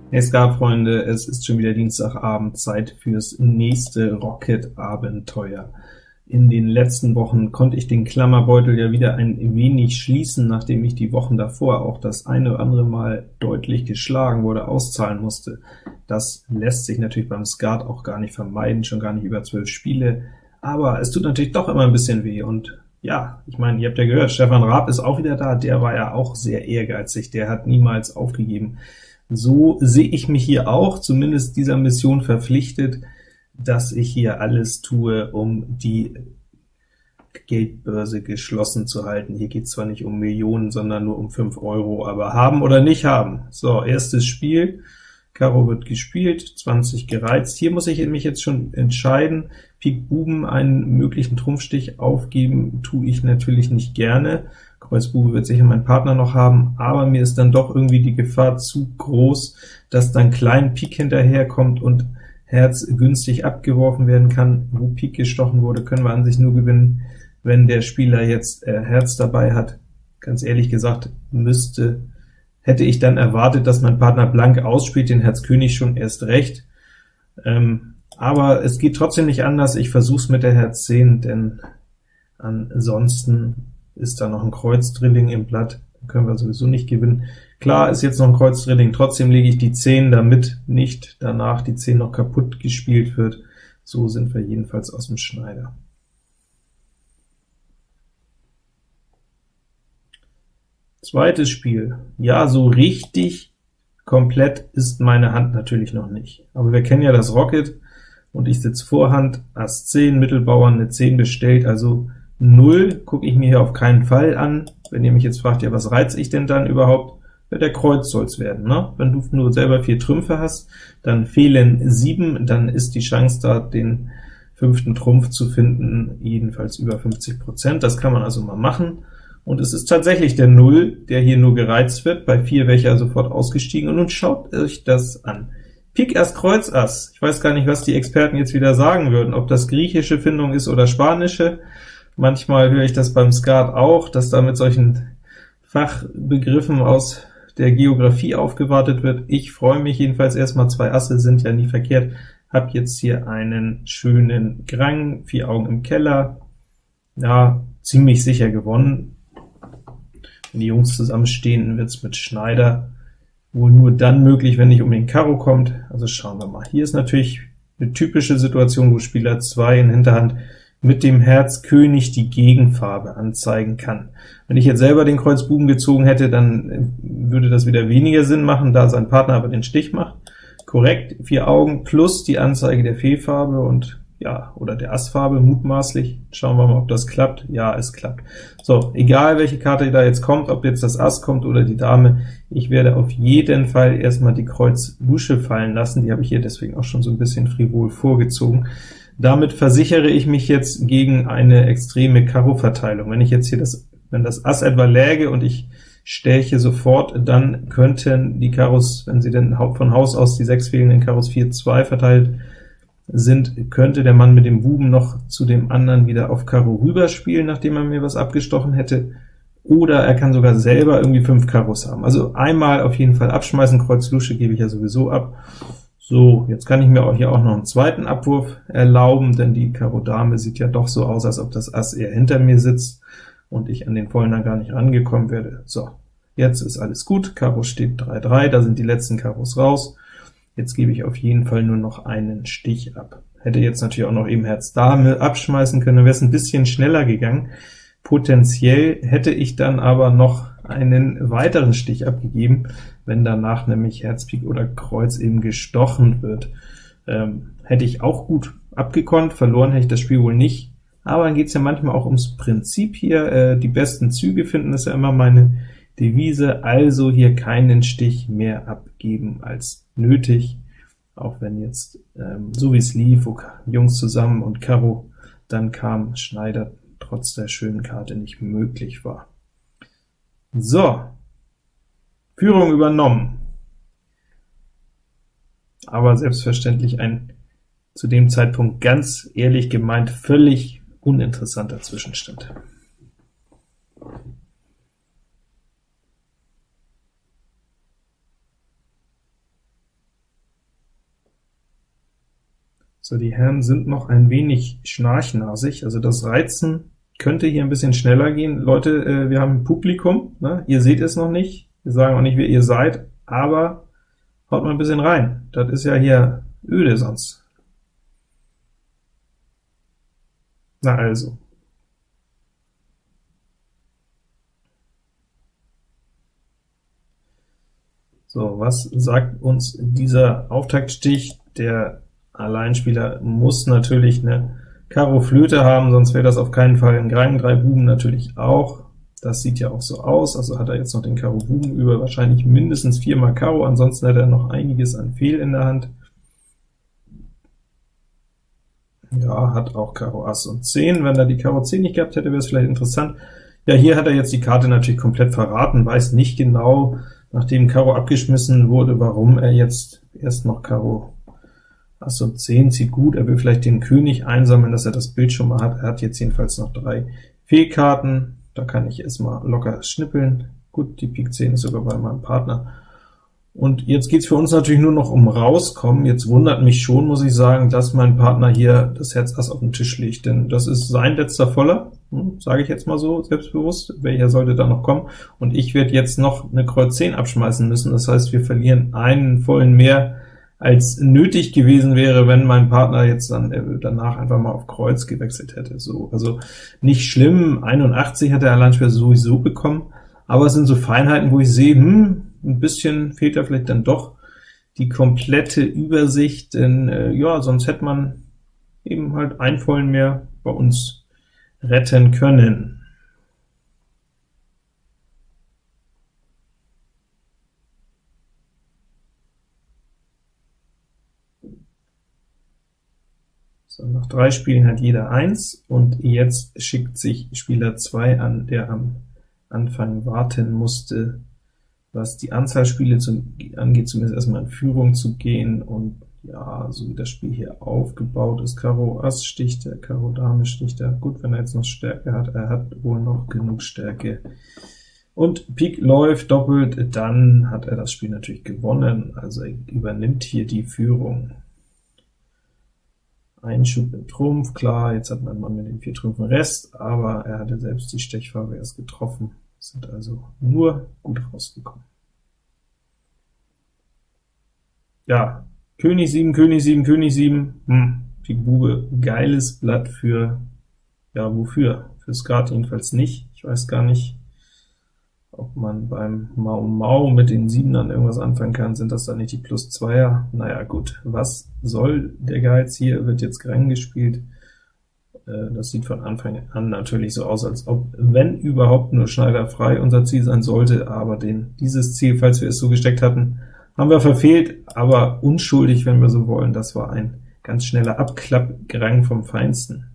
Hey Skat-Freunde, es ist schon wieder Dienstagabend, Zeit fürs nächste Rocket-Abenteuer. In den letzten Wochen konnte ich den Klammerbeutel ja wieder ein wenig schließen, nachdem ich die Wochen davor auch das eine oder andere Mal deutlich geschlagen wurde, auszahlen musste. Das lässt sich natürlich beim Skat auch gar nicht vermeiden, schon gar nicht über 12 Spiele, aber es tut natürlich doch immer ein bisschen weh, und ja, ich meine, ihr habt ja gehört, Stefan Raab ist auch wieder da, der war ja auch sehr ehrgeizig, der hat niemals aufgegeben. So sehe ich mich hier auch, zumindest dieser Mission verpflichtet, dass ich hier alles tue, um die Geldbörse geschlossen zu halten. Hier geht es zwar nicht um Millionen, sondern nur um 5 Euro, aber haben oder nicht haben. So, erstes Spiel. Karo wird gespielt, 20 gereizt. Hier muss ich mich jetzt schon entscheiden. Pik Buben, einen möglichen Trumpfstich aufgeben, tue ich natürlich nicht gerne. Kreuz Bube wird sicher mein Partner noch haben, aber mir ist dann doch irgendwie die Gefahr zu groß, dass dann klein Pik hinterherkommt und Herz günstig abgeworfen werden kann. Wo Pik gestochen wurde, können wir an sich nur gewinnen, wenn der Spieler jetzt Herz dabei hat. Ganz ehrlich gesagt, hätte ich dann erwartet, dass mein Partner blank ausspielt, den Herz König schon erst recht. Aber es geht trotzdem nicht anders, ich versuch's mit der Herz 10, denn ansonsten ist da noch ein Kreuz-Drilling im Blatt, können wir sowieso nicht gewinnen. Klar ist jetzt noch ein Kreuz-Drilling, trotzdem lege ich die 10, damit nicht danach die 10 noch kaputt gespielt wird. So sind wir jedenfalls aus dem Schneider. Zweites Spiel. Ja, so richtig komplett ist meine Hand natürlich noch nicht. Aber wir kennen ja das Rocket, und ich sitze Vorhand, Ass 10, Mittelbauern eine 10 bestellt, also 0 gucke ich mir hier auf keinen Fall an. Wenn ihr mich jetzt fragt, ja, was reiz ich denn dann überhaupt? Ja, der Kreuz soll's werden, ne? Wenn du nur selber 4 Trümpfe hast, dann fehlen 7, dann ist die Chance da, den 5. Trumpf zu finden, jedenfalls über 50%. Das kann man also mal machen. Und es ist tatsächlich der 0, der hier nur gereizt wird. Bei 4 wäre ich ja sofort ausgestiegen. Und nun schaut euch das an. Pik Ass Kreuz Ass. Ich weiß gar nicht, was die Experten jetzt wieder sagen würden, ob das griechische Findung ist oder spanische. Manchmal höre ich das beim Skat auch, dass da mit solchen Fachbegriffen aus der Geografie aufgewartet wird. Ich freue mich jedenfalls erstmal, 2 Asse sind ja nie verkehrt. Hab jetzt hier einen schönen Grang, 4 Augen im Keller. Ja, ziemlich sicher gewonnen. Wenn die Jungs zusammenstehen, wird's mit Schneider wohl nur dann möglich, wenn nicht um den Karo kommt. Also schauen wir mal. Hier ist natürlich eine typische Situation, wo Spieler 2 in Hinterhand mit dem Herz König die Gegenfarbe anzeigen kann. Wenn ich jetzt selber den Kreuz Buben gezogen hätte, dann würde das wieder weniger Sinn machen, da sein Partner aber den Stich macht. Korrekt, 4 Augen plus die Anzeige der Fehlfarbe und ja, oder der Assfarbe mutmaßlich. Schauen wir mal, ob das klappt. Ja, es klappt. So, egal welche Karte da jetzt kommt, ob jetzt das Ass kommt oder die Dame, ich werde auf jeden Fall erstmal die Kreuz Lusche fallen lassen. Die habe ich hier deswegen auch schon so ein bisschen frivol vorgezogen. Damit versichere ich mich jetzt gegen eine extreme Karo-Verteilung. Wenn ich jetzt hier wenn das Ass etwa läge und ich stäche sofort, dann könnten die Karos, wenn sie denn von Haus aus die 6 fehlenden Karos 4-2 verteilt sind, könnte der Mann mit dem Buben noch zu dem anderen wieder auf Karo rüberspielen, nachdem er mir was abgestochen hätte, oder er kann sogar selber irgendwie 5 Karos haben. Also einmal auf jeden Fall abschmeißen, Kreuz Lusche gebe ich ja sowieso ab. So, jetzt kann ich mir auch hier auch noch einen zweiten Abwurf erlauben, denn die Karo Dame sieht ja doch so aus, als ob das Ass eher hinter mir sitzt und ich an den Vollen dann gar nicht rangekommen werde. So, jetzt ist alles gut, Karo steht 3-3, da sind die letzten Karos raus. Jetzt gebe ich auf jeden Fall nur noch einen Stich ab. Hätte jetzt natürlich auch noch eben Herz Dame abschmeißen können, dann wäre es ein bisschen schneller gegangen. Potenziell hätte ich dann aber noch einen weiteren Stich abgegeben, wenn danach nämlich Herz Pik oder Kreuz eben gestochen wird. Hätte ich auch gut abgekonnt, verloren hätte ich das Spiel wohl nicht, aber dann geht es ja manchmal auch ums Prinzip hier. Die besten Züge finden, ist ja immer meine Devise, also hier keinen Stich mehr abgeben als nötig, auch wenn jetzt, so wie es lief, wo Jungs zusammen und Karo dann kam, Schneider trotz der schönen Karte nicht möglich war. So, Führung übernommen, aber selbstverständlich ein zu dem Zeitpunkt ganz ehrlich gemeint völlig uninteressanter Zwischenstand. So, die Herren sind noch ein wenig schnarchnasig, also das Reizen könnte hier ein bisschen schneller gehen. Leute, wir haben ein Publikum, ne? Ihr seht es noch nicht, wir sagen auch nicht, wer ihr seid, aber haut mal ein bisschen rein. Das ist ja hier öde sonst. Na also. So, was sagt uns dieser Auftaktstich? Der Alleinspieler muss natürlich eine Karo Flöte haben, sonst wäre das auf keinen Fall ein Grang, 3 Buben natürlich auch. Das sieht ja auch so aus, also hat er jetzt noch den Karo Buben über, wahrscheinlich mindestens 4 mal Karo, ansonsten hätte er noch einiges an Fehl in der Hand. Ja, hat auch Karo Ass und 10, wenn er die Karo 10 nicht gehabt hätte, wäre es vielleicht interessant. Ja, hier hat er jetzt die Karte natürlich komplett verraten, weiß nicht genau, nachdem Karo abgeschmissen wurde, warum er jetzt erst noch Karo Ass und 10 zieht. Gut, er will vielleicht den König einsammeln, dass er das Bild schon mal hat. Er hat jetzt jedenfalls noch 3 Fehlkarten, da kann ich erstmal locker schnippeln. Gut, die Pik 10 ist sogar bei meinem Partner. Und jetzt geht's für uns natürlich nur noch um Rauskommen. Jetzt wundert mich schon, muss ich sagen, dass mein Partner hier das Herz Ass auf den Tisch legt, denn das ist sein letzter Voller, sage ich jetzt mal so selbstbewusst. Welcher sollte da noch kommen? Und ich werde jetzt noch eine Kreuz 10 abschmeißen müssen, das heißt, wir verlieren einen vollen mehr, als nötig gewesen wäre, wenn mein Partner jetzt dann danach einfach mal auf Kreuz gewechselt hätte. So, also nicht schlimm, 81 hat der Alleinspieler sowieso bekommen, aber es sind so Feinheiten, wo ich sehe, ein bisschen fehlt da vielleicht dann doch die komplette Übersicht, denn ja, sonst hätte man eben halt einen vollen mehr bei uns retten können. So, nach 3 Spielen hat jeder 1, und jetzt schickt sich Spieler 2 an, der am Anfang warten musste, was die Anzahl Spiele angeht, zumindest erstmal in Führung zu gehen. Und ja, so wie das Spiel hier aufgebaut ist, Karo Ass sticht er, Karo Dame sticht er. Gut, wenn er jetzt noch Stärke hat, er hat wohl noch genug Stärke. Und Pik läuft doppelt, dann hat er das Spiel natürlich gewonnen, also er übernimmt hier die Führung. Einschub in Trumpf, klar, jetzt hat mein Mann mit den 4 Trümpfen Rest, aber er hatte selbst die Stechfarbe erst getroffen, sind also nur gut rausgekommen. Ja, König 7, König 7, König 7, Pik Bube, geiles Blatt für, ja, wofür? Für Skat jedenfalls nicht, ich weiß gar nicht, ob man beim Mau Mau mit den 7ern irgendwas anfangen kann, sind das dann nicht die +2er? Naja gut, was soll der Geiz? Hier wird jetzt Grang gespielt, das sieht von Anfang an natürlich so aus, als ob, wenn überhaupt, nur Schneider frei unser Ziel sein sollte, aber dieses Ziel, falls wir es so gesteckt hatten, haben wir verfehlt, aber unschuldig, wenn wir so wollen. Das war ein ganz schneller Abklapp-Grang vom Feinsten.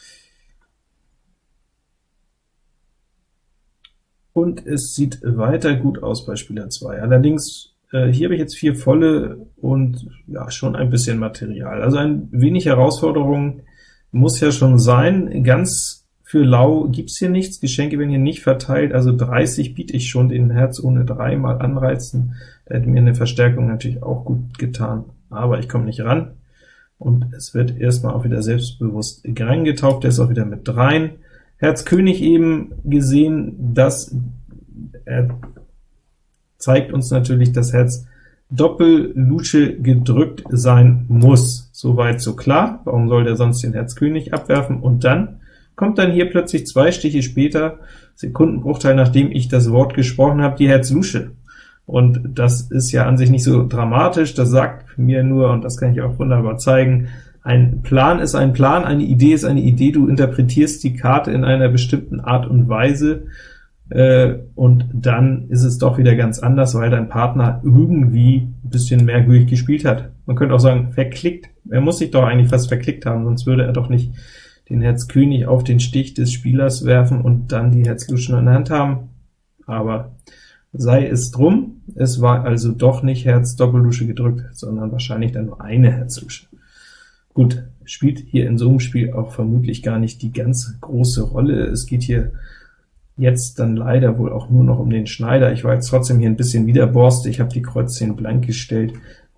Und es sieht weiter gut aus bei Spieler 2. Allerdings, hier habe ich jetzt 4 volle und ja, schon ein bisschen Material. Also ein wenig Herausforderung muss ja schon sein. Ganz für lau gibt's hier nichts, Geschenke werden hier nicht verteilt, also 30 biete ich schon, den Herz ohne 3 mal anreizen. Da hätte mir eine Verstärkung natürlich auch gut getan, aber ich komme nicht ran. Und es wird erstmal auch wieder selbstbewusst Grang getauft, der ist auch wieder mit 3. Herz König eben gesehen, dass er zeigt uns natürlich, dass Herz Doppel-Lusche gedrückt sein muss. Soweit so klar, warum soll der sonst den Herz König abwerfen? Und dann kommt dann hier plötzlich 2 Stiche später, Sekundenbruchteil nachdem ich das Wort gesprochen habe, die Herz Lusche. Und das ist ja an sich nicht so dramatisch, das sagt mir nur, und das kann ich auch wunderbar zeigen, ein Plan ist ein Plan, eine Idee ist eine Idee, du interpretierst die Karte in einer bestimmten Art und Weise, und dann ist es doch wieder ganz anders, weil dein Partner irgendwie ein bisschen merkwürdig gespielt hat. Man könnte auch sagen, verklickt. Er muss sich doch eigentlich fast verklickt haben, sonst würde er doch nicht den Herz König auf den Stich des Spielers werfen und dann die Herz Lusche in der Hand haben. Aber sei es drum, es war also doch nicht Herz Doppellusche gedrückt, sondern wahrscheinlich dann nur eine Herz Lusche. Gut, spielt hier in so einem Spiel auch vermutlich gar nicht die ganz große Rolle. Es geht hier jetzt dann leider wohl auch nur noch um den Schneider. Ich war jetzt trotzdem hier ein bisschen widerborstig, ich habe die Kreuz 10 blank gestellt,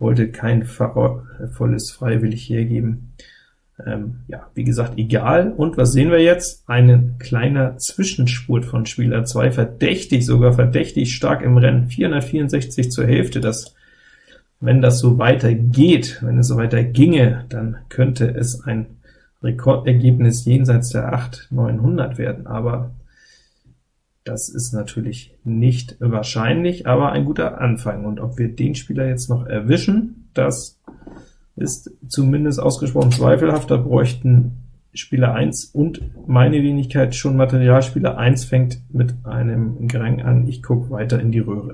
wollte kein Pfarrer volles freiwillig hergeben. Ja, wie gesagt, egal. Und was sehen wir jetzt? Ein kleiner Zwischenspurt von Spieler 2, verdächtig, sogar verdächtig stark im Rennen, 464 zur Hälfte. Wenn das so weitergeht, wenn es so weiter ginge, dann könnte es ein Rekordergebnis jenseits der 800-900 werden, aber das ist natürlich nicht wahrscheinlich, aber ein guter Anfang. Und ob wir den Spieler jetzt noch erwischen, das ist zumindest ausgesprochen zweifelhaft. Da bräuchten Spieler 1 und meine Wenigkeit schon Material. Spieler 1 fängt mit einem Grang an. Ich gucke weiter in die Röhre.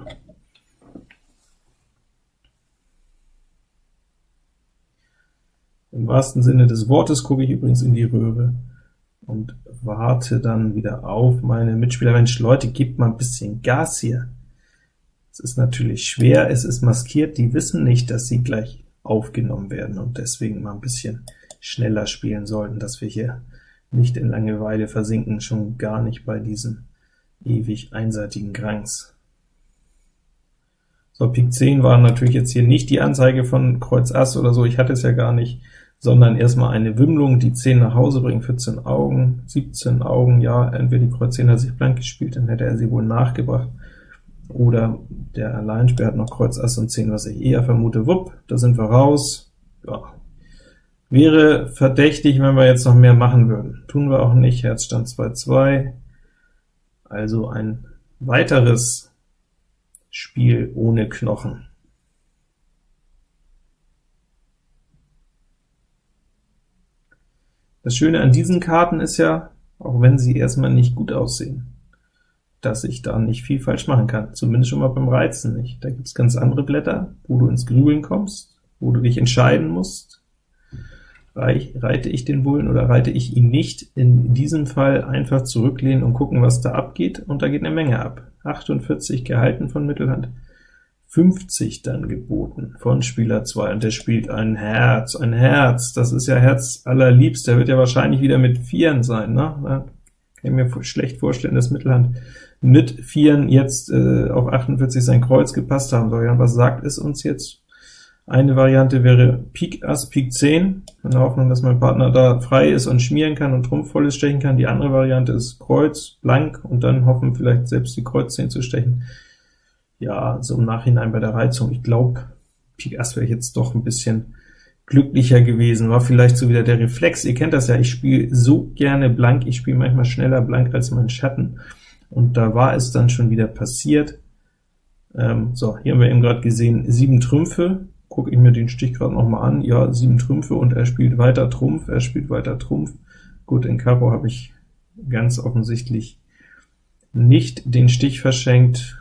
Im wahrsten Sinne des Wortes gucke ich übrigens in die Röhre und warte dann wieder auf meine Mitspieler. Mensch, Leute, gebt mal ein bisschen Gas hier. Es ist natürlich schwer, es ist maskiert, die wissen nicht, dass sie gleich aufgenommen werden und deswegen mal ein bisschen schneller spielen sollten, dass wir hier nicht in Langeweile versinken, schon gar nicht bei diesen ewig einseitigen Grangs. So, Pik 10 war natürlich jetzt hier nicht die Anzeige von Kreuz Ass oder so, ich hatte es ja gar nicht, sondern erstmal eine Wimmlung, die 10 nach Hause bringen, 14 Augen, 17 Augen, ja, entweder die Kreuz 10 hat sich blank gespielt, dann hätte er sie wohl nachgebracht, oder der Alleinspieler hat noch Kreuz Ass und 10, was ich eher vermute. Wupp, da sind wir raus. Ja. Wäre verdächtig, wenn wir jetzt noch mehr machen würden. Tun wir auch nicht, Herzstand 2-2, also ein weiteres Spiel ohne Knochen. Das Schöne an diesen Karten ist ja, auch wenn sie erstmal nicht gut aussehen, dass ich da nicht viel falsch machen kann, zumindest schon mal beim Reizen nicht. Da gibt's ganz andere Blätter, wo du ins Grübeln kommst, wo du dich entscheiden musst. Reite ich den Bullen oder reite ich ihn nicht? In diesem Fall einfach zurücklehnen und gucken, was da abgeht, und da geht eine Menge ab. 48 gehalten von Mittelhand, 50 dann geboten von Spieler 2, und der spielt ein Herz, das ist ja Herz allerliebst, der wird ja wahrscheinlich wieder mit Vieren sein, ne? Da kann ich mir schlecht vorstellen, dass Mittelhand mit Vieren jetzt auf 48 sein Kreuz gepasst haben soll. Ja, was sagt es uns jetzt? Eine Variante wäre Pik Ass, Pik 10, in der Hoffnung, dass mein Partner da frei ist und schmieren kann und Trumpf volles stechen kann. Die andere Variante ist Kreuz, blank, und dann hoffen, vielleicht selbst die Kreuz 10 zu stechen. Ja, so im Nachhinein bei der Reizung, ich glaube, Pik Ass wäre jetzt doch ein bisschen glücklicher gewesen, war vielleicht so wieder der Reflex. Ihr kennt das ja, ich spiele so gerne blank, ich spiele manchmal schneller blank als mein Schatten, und da war es dann schon wieder passiert. So, hier haben wir eben gerade gesehen, 7 Trümpfe, gucke ich mir den Stich gerade noch mal an, ja, 7 Trümpfe, und er spielt weiter Trumpf, Gut, in Karo habe ich ganz offensichtlich nicht den Stich verschenkt.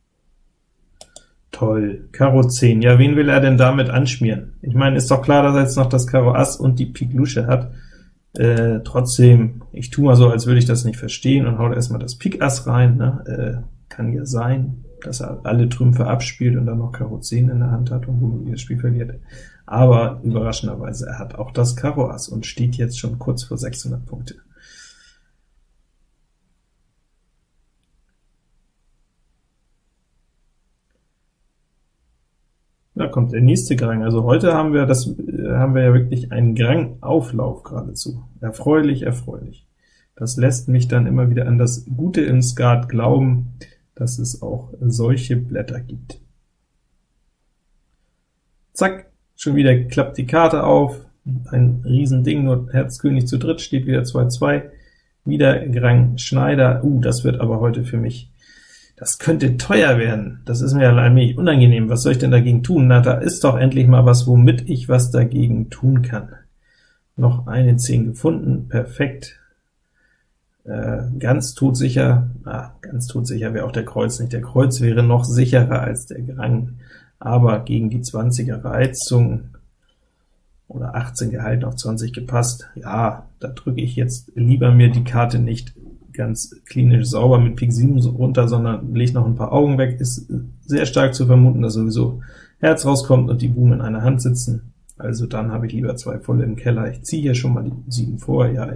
Toll, Karo 10, ja, wen will er denn damit anschmieren? Ich meine, ist doch klar, dass er jetzt noch das Karo Ass und die Pik Lusche hat. Trotzdem, ich tue mal so, als würde ich das nicht verstehen, und hau erstmal das Pik Ass rein, ne? Kann ja sein, dass er alle Trümpfe abspielt und dann noch Karo 10 in der Hand hat und womöglich das Spiel verliert. Aber überraschenderweise, er hat auch das Karo Ass und steht jetzt schon kurz vor 600 Punkte. Da kommt der nächste Grang. Also heute haben wir ja wirklich einen Grang-Auflauf geradezu. Erfreulich, erfreulich. Das lässt mich dann immer wieder an das Gute im Skat glauben, dass es auch solche Blätter gibt. Zack, schon wieder klappt die Karte auf, ein Riesending, nur Herz König zu dritt, steht wieder 2-2, wieder Grang Schneider, das wird aber heute für mich, das könnte teuer werden, das ist mir allmählich unangenehm, was soll ich denn dagegen tun? Na, da ist doch endlich mal was, womit ich was dagegen tun kann. Noch eine 10 gefunden, perfekt. Ganz todsicher, ganz todsicher wäre auch der Kreuz nicht. Der Kreuz wäre noch sicherer als der Grang, aber gegen die 20er Reizung oder 18 gehalten, auf 20 gepasst, ja, da drücke ich jetzt lieber mir die Karte nicht ganz klinisch sauber mit Pik 7 runter, sondern lege noch ein paar Augen weg. Ist sehr stark zu vermuten, dass sowieso Herz rauskommt und die Buben in einer Hand sitzen, also dann habe ich lieber 2 volle im Keller. Ich ziehe hier schon mal die 7 vor, ja.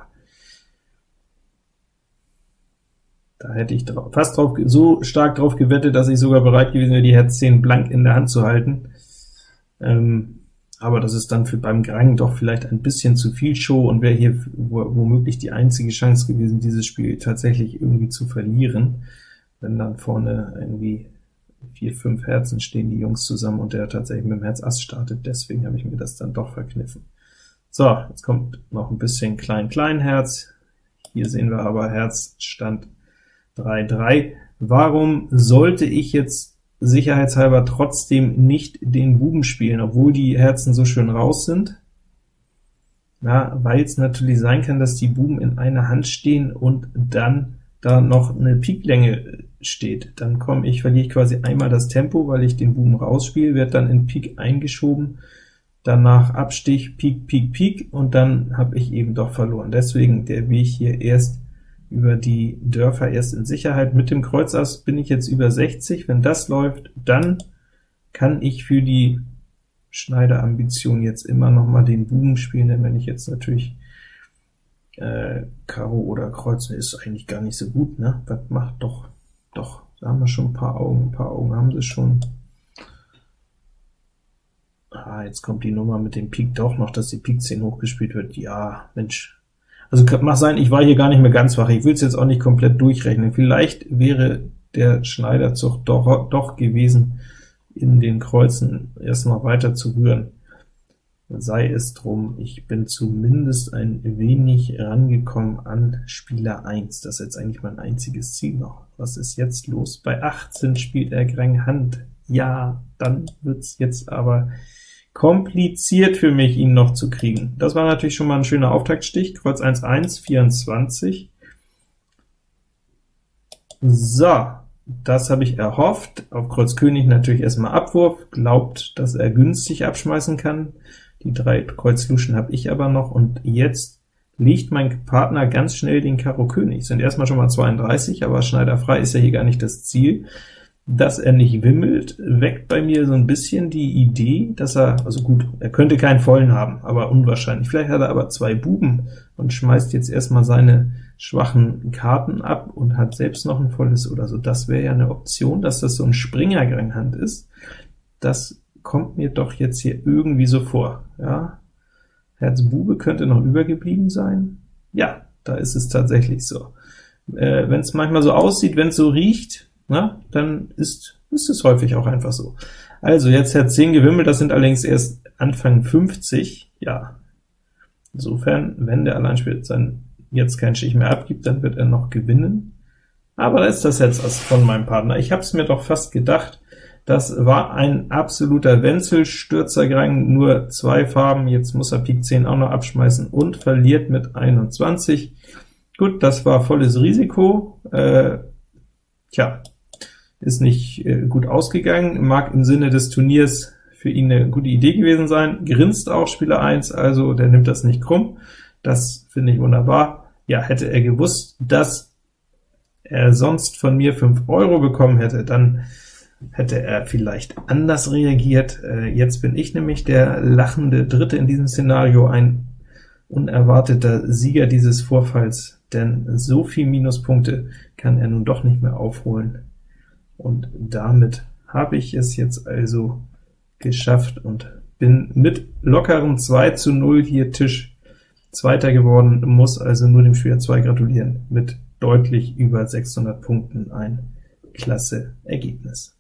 Da hätte ich so stark drauf gewettet, dass ich sogar bereit gewesen wäre, die Herz 10 blank in der Hand zu halten. Aber das ist dann beim Grang doch vielleicht ein bisschen zu viel Show und wäre hier womöglich die einzige Chance gewesen, dieses Spiel tatsächlich irgendwie zu verlieren, wenn dann vorne irgendwie 4, 5 Herzen stehen, die Jungs zusammen, und der tatsächlich mit dem Herz Ass startet. Deswegen habe ich mir das dann doch verkniffen. So, jetzt kommt noch ein bisschen Klein-Klein-Herz. Hier sehen wir aber Herz Stand 3-3. Warum sollte ich jetzt sicherheitshalber trotzdem nicht den Buben spielen, obwohl die Herzen so schön raus sind? Ja, weil es natürlich sein kann, dass die Buben in einer Hand stehen und dann da noch eine Piklänge steht. Dann verliere ich quasi einmal das Tempo, weil ich den Buben rausspiele, werde dann in Pik eingeschoben, danach Abstich, Pik, Pik, Pik, und dann habe ich eben doch verloren. Deswegen der Weg hier erst über die Dörfer, erst in Sicherheit. Mit dem Kreuz Ass bin ich jetzt über 60. Wenn das läuft, dann kann ich für die Schneiderambition jetzt immer noch mal den Buben spielen, denn wenn ich jetzt natürlich Karo oder Kreuz, ist eigentlich gar nicht so gut, ne? Das macht doch, da haben wir schon ein paar Augen haben sie schon. Jetzt kommt die Nummer mit dem Pik doch noch, dass die Pik 10 hochgespielt wird. Ja, Mensch. Also mag sein, ich war hier gar nicht mehr ganz wach, ich will es jetzt auch nicht komplett durchrechnen. Vielleicht wäre der Schneiderzug doch gewesen, in den Kreuzen erst noch weiter zu rühren. Sei es drum, ich bin zumindest ein wenig rangekommen an Spieler 1. Das ist jetzt eigentlich mein einziges Ziel noch. Was ist jetzt los? Bei 18 spielt er Grang Hand. Ja, dann wird's jetzt aber kompliziert für mich, ihn noch zu kriegen. Das war natürlich schon mal ein schöner Auftaktstich. Kreuz 1-1, 24. So, das habe ich erhofft. Auf Kreuz König natürlich erstmal Abwurf, glaubt, dass er günstig abschmeißen kann. Die 3 Kreuz Luschen habe ich aber noch, und jetzt legt mein Partner ganz schnell den Karo König. Sind erstmal schon mal 32, aber Schneider frei ist ja hier gar nicht das Ziel. Dass er nicht wimmelt, weckt bei mir so ein bisschen die Idee, dass also gut, er könnte keinen vollen haben, aber unwahrscheinlich. Vielleicht hat er aber 2 Buben und schmeißt jetzt erstmal seine schwachen Karten ab und hat selbst noch ein volles oder so. Das wäre ja eine Option, dass das so ein Springer-Granghand ist. Das kommt mir doch jetzt hier irgendwie so vor. Ja, Herz Bube könnte noch übergeblieben sein. Ja, da ist es tatsächlich so. Wenn es manchmal so aussieht, wenn es so riecht, na, dann ist es häufig auch einfach so. Also jetzt Herz 10 gewimmelt, das sind allerdings erst Anfang 50. Ja, insofern, wenn der Alleinspieler jetzt keinen Stich mehr abgibt, dann wird er noch gewinnen. Aber da ist das Herz Ass von meinem Partner. Ich habe es mir doch fast gedacht. Das war ein absoluter Wenzelstürzer-Grang, nur 2 Farben, jetzt muss er Pik 10 auch noch abschmeißen und verliert mit 21. Gut, das war volles Risiko. Ist nicht gut ausgegangen, mag im Sinne des Turniers für ihn eine gute Idee gewesen sein, grinst auch Spieler 1, also der nimmt das nicht krumm, das finde ich wunderbar. Ja, hätte er gewusst, dass er sonst von mir 5 Euro bekommen hätte, dann hätte er vielleicht anders reagiert. Jetzt bin ich nämlich der lachende Dritte in diesem Szenario, ein unerwarteter Sieger dieses Vorfalls, denn so viel Minuspunkte kann er nun doch nicht mehr aufholen. Und damit habe ich es jetzt also geschafft und bin mit lockerem 2:0 hier Tisch Zweiter geworden, muss also nur dem Spieler 2 gratulieren, mit deutlich über 600 Punkten, ein klasse Ergebnis.